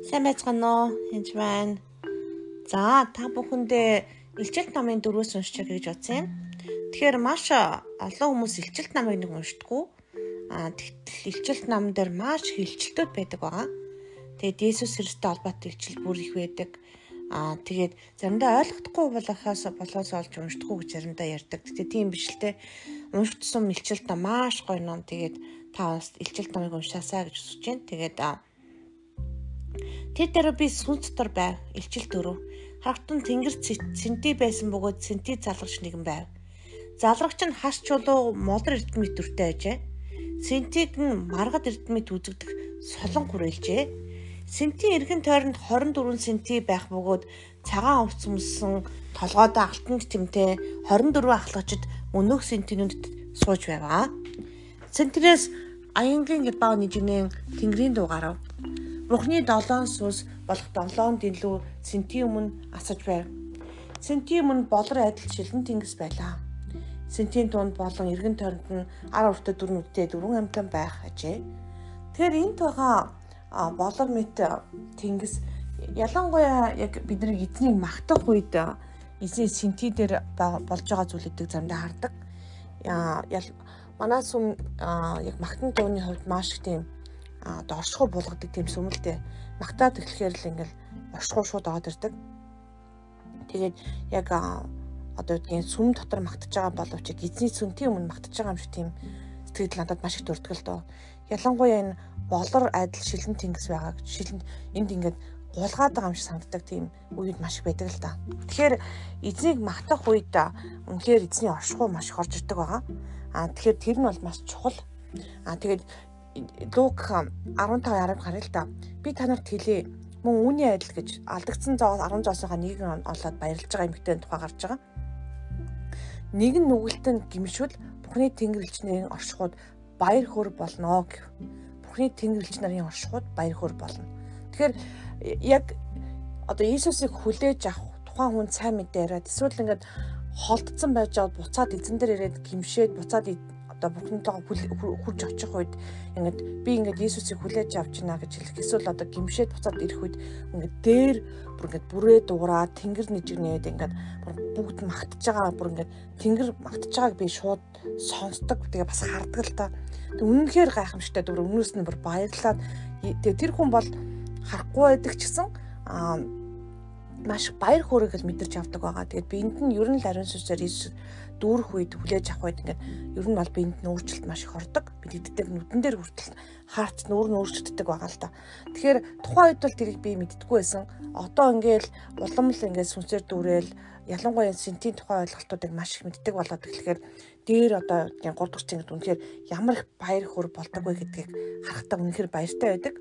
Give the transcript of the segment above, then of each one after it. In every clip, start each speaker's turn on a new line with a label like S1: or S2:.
S1: Сайн байцгаана уу? Энд байна. За, та бүхэндээ илчилт намын 4-өөс уншчих гэж бодсон юм. Тэгэхээр маш олон хүмүүс илчилт намыг нэг уншдаггүй. Тэгтэл илчилт нам дээр маш хилчилтүүд байдаг байгаа. Тэгээд Есүс Христтэй холбоотой илчилт бүр их байдаг. Тэгээд заримдаа ойлгохдохгүй болохоос олж уншдаггүй гэж заримдаа ярьдаг. Тэгтээ тийм биш л те. Уншдсан илчилт нам маш гоё ном. Тэгээд та бас илчилт намыг уншаасаа гэж хүсэж байна. Тэгээд тэр дээр би сүнс дотор байв. Илчилт 4. Харагтун тэнгэр цэнти байсан бөгөөд цэнти залгагч нэгэн байв. Залгагч нь хас чулуу молор эрдэмэд дүртэй ажээ. Цэнтиг нь маргад эрдэмэд үзэгдэх солон хүрээлжээ. Сэнтийн эргэн тойронд 24 сэнти байх бөгөөд цагаан хувцс өмссөн толгойдоо алтан тэмтэй 24 ахлагчид өнөөх сэнтинүүдэд сууж байваа. Сэнтинээс аянгийн баа нэгнэн тэнгэрийн дуу гарав. Бурхны 7 сүнс болох 7 дэлүү сэнтийн өмнө асаж байв. Сэнтийн өмнө болор адил шилэн тэнгис байлаа. Сэнтийн дунд болон эргэн тойронд нь 10 уртаа 4 нүдтэй 4 амтан байх ажээ. Тэгэхээр энд байгаа болор мэт тэнгис ялангуяа яг бидний эзнийг магтах үед эзэн сэнти дээр болж байгаа зүйлүүдийг заримдаа хардаг. Манай сүм яг магтан дууны хувьд маш их тийм оршихуй булгадаг тийм сүмэлтэй. Магтаад эхлэхээр л ингээл оршихуй шууд ороод ирдэг. Тэгээд яг одоо үгдгийн сүм дотор магтаж байгаа боловч эзний сүнтийн өмнө магтаж байгаа юм шиг тийм сэтгэл надад маш их төрдөг л доо. Ялангуяа энэ болор адил шилэн тэнгис байгаа гэж шилэн энд ингээд гулгаад байгаа юм шиг санагддаг тийм үед маш их байдаг л да. Тэгэхээр эзнийг магтах үед үнэхээр эзний оршихуй маш их орж ирдэг байгаа. Тэгэхээр тэр нь бол маш чухал. Тэгээд Лук 15:10 гарыг л да. Би та нарт хэлье. Мөн үүний адил гэж алдагдсан зоогоос 10 зоосынхаа нэг нь олоод баярлж байгаа эмэгтэйн тухай гарч байгаа. Нэг нь нүгэлтэн гимшвэл Бурхны тэнгэрлэгчнэрийн оршихуйд баяр хөөр болно гэв. Бурхны тэнгэрлэгч нарын оршихуйд баяр хөөр болно. Тэгэхээр яг одоо Иесусыг хүлээж авах тухайн хүн сайн мэдээ яриад эсвэл ингээд холдсон байж аваад буцаад эзэн дээр ирээд гимшээд буцаад одоо Бурхнтойгоо хурж очих үед ингээд би ингээд Иесусыг хүлээж авч байна гэж хэлэх эсвэл одоо гимшээд буцаад ирэх үед ингээд дээр бүр ингээд бүрээ дуураад тэнгэр нэжигнээд ингээд бүгд магтаж байгаа бүр ингээд тэнгэр магтаж байгааг би шууд сонсдог. Тэгээ бас хардаг л та. Тэг үнэнхээр гайхамшигтай дүр өмнөөс нь бүр баярлаад тэгээ тэр хүн бол харахгүй байдаг ч гэсэн маш баяр хөөргийг мэдэрч авдаг байгаа. Тэгээд биэнд нь ер нь л ариун сүнсээр Иесус дүүрэх үед хүлээж авах үед ингээд ер нь бол биэнд нь өөрчлөлт маш их ордог. Бидэгддэг нүдэн дээр хүртэл хаарч нүүр нь өөрчлөгддөг байгаа л та. Тэгэхээр тухайн үед бол тэрийг би мэддэггүй байсан. Одоо ингээл улам л ингээд сүнсээр дүүрэл ялангуяа сэнтийн тухайн ойлголтуудыг маш их мэддэг болоод тэгэхээр дээр одоо 3 дахь цэнгүүд үнэхээр ямар их баяр хөөр болдог вэ гэдгийг харахтаа үнэхээр баяртай байдаг.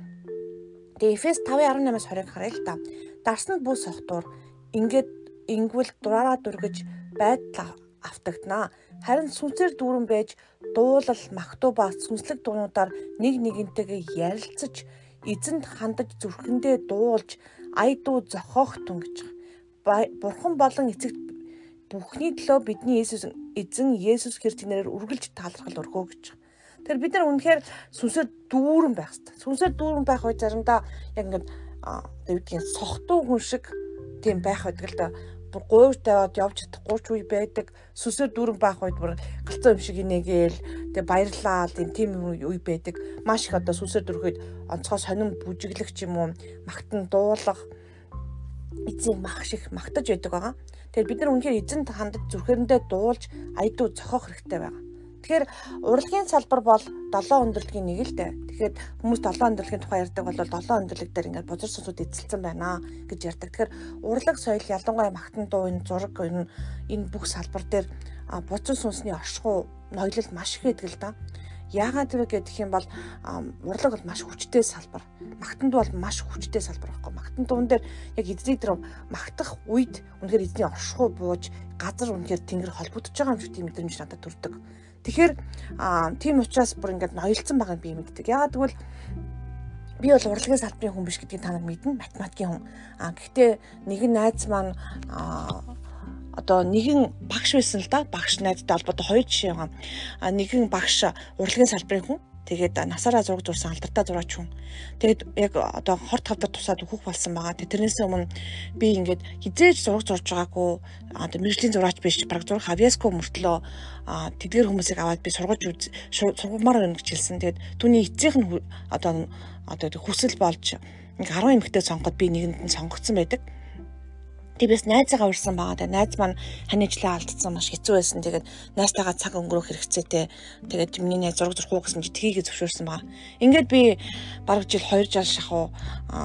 S1: Тэгээ Эфес 5:18-аас 20 харъя л та. Дарсанд бүс сохтуур ингвэл дураараа дүргэж байдал автагдана. Харин сүнсээр дүүрэн байж дуулал, магтуу ба сүнслэг дуунуудаар нэг нэгэнтэйгээ ярилцаж, эзэнд хандаж зүрхэндээ дуулж, ая дуу зохиох тун гэж. Бурхан болон эцэгт бүхний төлөө бидний эзэн Есүс Христийн нэрээр үргэлж талархал өргөө гэж. Тэгэхээр бид нар үнэхээр сүнсээр дүүрэн байх хэрэгтэй. Сүнсээр дүүрэн байх үед заримдаа яг ингээд үгдгийн сохтуу хүн шиг тийм байх байдаг л да. Бүр гуйж тавиад явж чадахгүй ч үе байдаг. Сүнсээр дүүрэн байх үед бүр галцсан юм шиг инээгээл тэгээ баярлаа тийм үе байдаг. Маш их одоо сүнсээр дүүрхэд онцгой сонин бүжиглэх ч юм уу, магтан дуулах эзэн мах шиг магтаж байдаг байгаа. Тэгэхээр бид нар үнэхээр эзэнд хандаж зүрхэрэндээ дуулж айдуу зохиох хэрэгтэй байгаа. Тэгэхээр урлагийн салбар бол 7 өндөрлөгийн нэг л дээ. Тэгэхээр хүмүүс 7 өндөрлөгийн тухай ярьдаг бол 7 өндөрлөг дээр ингээд бузар сүнсүүд эзэлсэн байна гэж ярьдаг. Тэгэхээр урлаг соёл ялангуяа магтан дуу энэ зураг энэ бүх салбар дээр бузар сүнсний оршихуй ноёлол маш их байдаг л да. Яагаад вэ гэх юм бол урлаг бол маш хүчтэй салбар. Магтанд бол маш хүчтэй салбар байхгүй. Магтан дуун дээр яг эзний дээр магтах үед үнэхээр эзний оршихуй бууж газар үнэхээр тэнгэр холбогдож байгаа юм шиг тийм мэдрэмж надад төрдөг. Тэгэхээр тийм учраас бүр ингээд ноёлцсон байгааг би мэддэг. Яагаад гэвэл би бол урлагийн салбарын хүн биш гэдгийг та нар мэднэ, математикийн хүн. Гэхдээ нэгэн найз маань одоо нэгэн багш байсан л да. Багш найзтай холбоотой хоёр жишээ байгаа. Нэгэн багш урлагийн салбарын хүн. Тэгээд насаараа зураг зурсан алдартай зураач хүн. Тэгээд яг одоо хорт хавдар тусаад өөхөх болсон байгаа. Тэрнээс өмнө би ингээд хизээж зураг зурж байгаагүй одоо мэржлийн зураач биш, баг зураг хавьяаско мөртлөө тэдгээр хүмүүсийг аваад би сургамаар байна гэж хэлсэн. Тэгээд түүний эцсийнх нь одоо хүсэл болж нэг 10 эмэгтэй сонгоход би нэгэнд нь сонгогдсон байдаг. Тиймээс найзаагаа урьсан байгаа. Тэгээд найз маань хань ажлаа алдсан маш хэцүү байсан. Тэгээд найзтайгаа цаг өнгөрөх хэрэгцээтэй. Тэгээд миний найз зураг зурх уу гэсэн чи тгийгээ зөвшөөрсөн байгаа. Ингээд би бараг жил 2 жил шахуу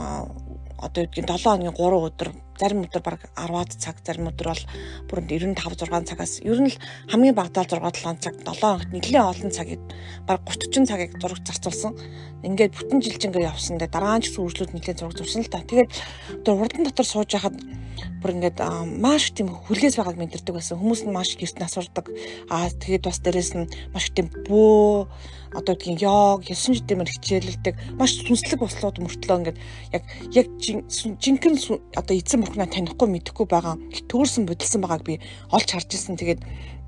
S1: одоо үгүй 7 хоногийн 3 өдөр, зарим өдөр бараг 10-аад цаг, зарим өдөр бол бүр 95 6 цагаас ер нь л хамгийн багадаа 6-7 цаг, 7 хоногт нэлээд олон цагийг бараг 30 цагийг зураг зарцуулсан. Ингээд бүтэн жилжингээ явсан. Тэгээд дараа нь ч үргэлжлүүлээд нэлээд зураг зурсан л та. Тэгээд одоо урдан дотор сууж байхад бүр ингээд маш тийм хүлээс байгааг мэдэрдэг байсан. Хүмүүс нь маш гэрт насурдаг. Тэгээд бас дээрэс нь маш тийм бөө одоо үгийн йог, 9 жилдээ хичээлэлдэг маш сүнслэг бослоод мөртлөө ингээд яг жинхэнэ одоо эзэн бурхнаа танихгүй мэдэхгүй байгаа төөрсөн бодилсан байгааг би олж харж ирсэн. Тэгээд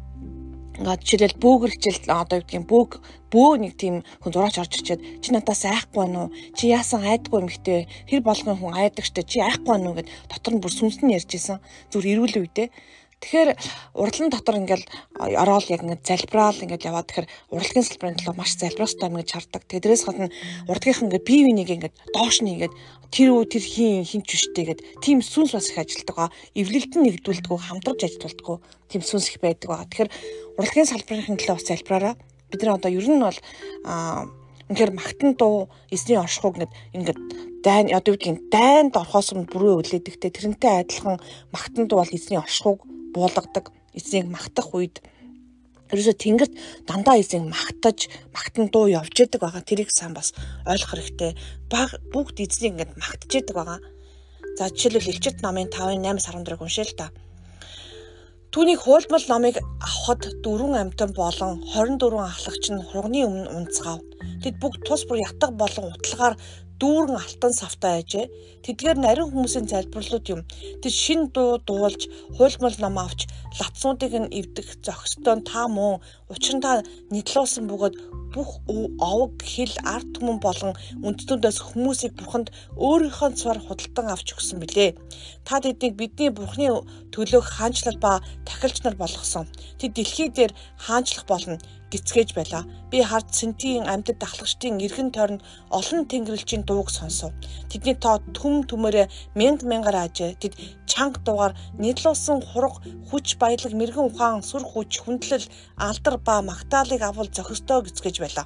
S1: ингээд жишээлбэл бөөгөр хичээл одоо үгийн бөө нэг тийм хүн зураач орж ирчээд чи надаас айхгүй байна уу? Чи яасан айдгүй юм ихтэй? Тэр болгон хүн айдаг штэ чи айхгүй байна уу гэд дотор нь бүр сүнсэн ярьж исэн. Зүр эрүүл үедээ. Тэгэхээр урдлан дотор ингээл ороод яг ингээд залбираал ингээд яваад тэгэхээр урлагийн салбарын төлөө маш залбираастай юм гэж хардаг. Тэгээд дээрээс гадна урдгийнх ингээд бие биенийг ингээд доош нь ингээд тэр хинч биштэй гэд тийм сүнс бас их ажилтдаг байгаа. Эвлэлтэн нэгдүүлдэг, хамтарч ажилтдаг тийм сүнс их байдаг байгаа. Тэгэхээр урлагийн салбарын төлөө бас залбираараа бид нар одоо ер нь бол үнэхээр магтан дуу эзний оршихуг ингээд дайн одоо үгдгийн дайнд орохоос өмнө бүрөө үлээдэгтэй тэрнтэй адилхан магтан дуу бол эзний оршихуг буулгадаг. Эзнийг магтах үед ерөөсө тэнгэрт дандаа эзнийг магтан дуу явж яадаг байгаа. Тэрийг сайн бас ойлгох хэрэгтэй. Бүгд эзнийг ингээд магтж яадаг байгаа. За жишээлбэл Илчит номын 5:8-14 уншъя л та. Түүнийг хуйлмал номыг авахад 4 амьтан болон 24 ахлагч нь хурганы өмнө унцгаав. Тэд бүгд тус бүр ятга болон утлагаар дүүрэн алтан савтай ажээ. Тэдгээр нарийн хүмүүсийн залбирлууд юм. Тэд шин дуу дуулж, хуйлмал ном авч, латснуудыг нь эвдэх зохистой та мөн. Учир нь та нийтлүүлсэн бөгөөд бүх овог хил ард түмэн болон үндэстнүүдээс хүмүүсийг бурханд өөрийнхөө цар худалдан авч өгсөн билээ. Та тэднийг бидний бурхны төлөөх хаанчлал ба тахилч нар болгосон. Тэд дэлхий дээр хаанчлах болно гисгэж байлаа. Би хард Синтийн амьтад ахлагчдын эргэн тойронд олон тэнгэрлэгчийн дууг сонсов. Тэдний тоо төмөрөө мянгаар ажээ. Тэд чанга дуугаар нийлүүлсэн хураг, хүч баялаг, мэрэгэн ухаан, сүр хүч, хүндлэл, алдар ба магтаалыг авал зохистой гисгэж байлаа.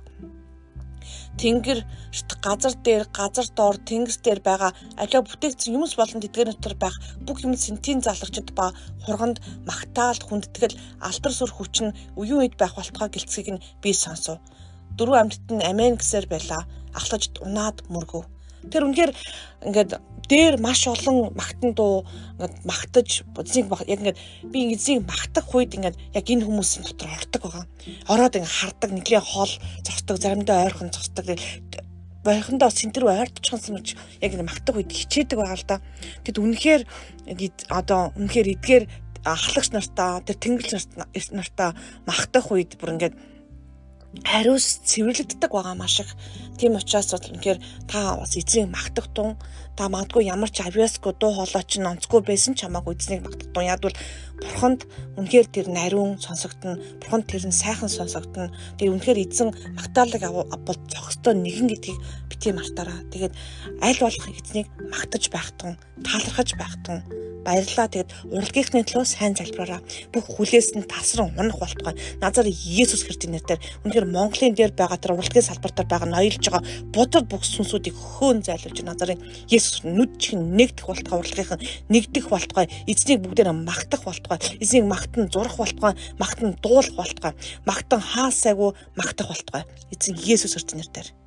S1: Тэнгэрт газар дээр, газар доор, тэнгис дээр байгаа аливаа бүтээгдсэн юмс болон тэдгээр дотор байх бүх юм Синтийн залгачд ба хурганд магтаал, хүндэтгэл, алдар сүр хүч нь үеийн үед байх болтгой гэлцгийг нь би сонсов. 4 амьтад нь амен гэсээр байлаа. Ахлагчд унаад мөргөв. Тэр үнэхээр ингээд дээр маш олон магтан дуу ингээд магтаж эзнийг яг ингээд би эзнийг магтах үед ингээд яг энэ хүмүүсийн дотор ордог байгаа. Ороод ингээд хардаг, нэглээ хол зогсдог, заримдаа ойрхон зогсдог. Бойхондоо сэнтэр ойртчихсан юм чи яг ингээд магтах үед хичээдэг байгаа л да. Тэгэд үнэхээр одоо үнэхээр эдгээр ахлагч нартаа тэр тэнгэрлэгч нартаа магтах үед бүр ингээд хариус цэвэрлэгддэг байгаа маш их. Тийм учраас бол үнэхээр та бас эзнийг магтах тун та магадгүй ямар ч авьяасгүй дуу хоолой ч онцгүй байсан ч хамаагүй эзнийг магтах тун ядвал бурханд үнэхээр тэр нариун сонсогдно. Бурханд тэр нь сайхан сонсогдно. Тэр үнэхээр эзэн магтаалыг авбал зохистой нэгэн гэдгийг бити мартаараа. Тэгээд аль болох эзнийг магтаж байх тун, талархаж байх тун баярлалаа. Тэгэд урлагийнхны төлөө сайн залбираараа. Бүх хүлээс нь тасран унах болтугай. Назар Есүс Христосийн нэрээр үнэхээр Монголын дээр байгаа тэр урлагийн салбар дээр байгаа ноёлж байгаа бодол бүх сүнсүүдийг хөөн зайлуулж назарын Есүс нүд чин нэгдэх болтугай, урлагийнх нь нэгдэх болтугай, эзнийг бүгдээр магтах болтугай, эзнийг магтан зурах болтугай, магтан дуулах болтугай, магтан хаасайгүй магтах болтугай. Эзэн Есүс Христосийн нэрээр